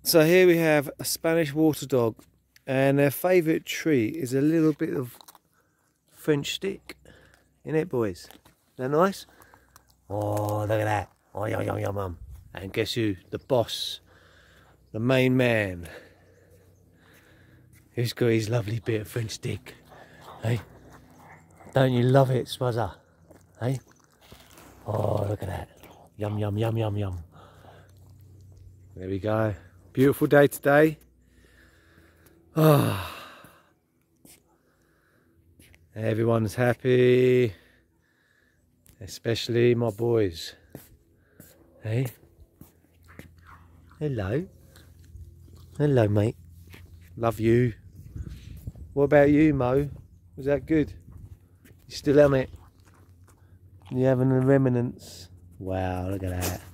So here we have a Spanish water dog, and their favourite treat is a little bit of French stick. Isn't it, boys? Is that nice? Oh, look at that. Oh, yum, yum, yum, yum. And guess who? The boss. The main man. Who's got his lovely bit of French stick? Hey? Don't you love it, Spuzzer? Hey? Oh, look at that. Yum, yum, yum, yum, yum. There we go. Beautiful day today. Oh. Everyone's happy. Especially my boys. Hey? Hello. Hello, mate. Love you. What about you, Mo? Was that good? You still on it? You having the remnants? Wow, look at that.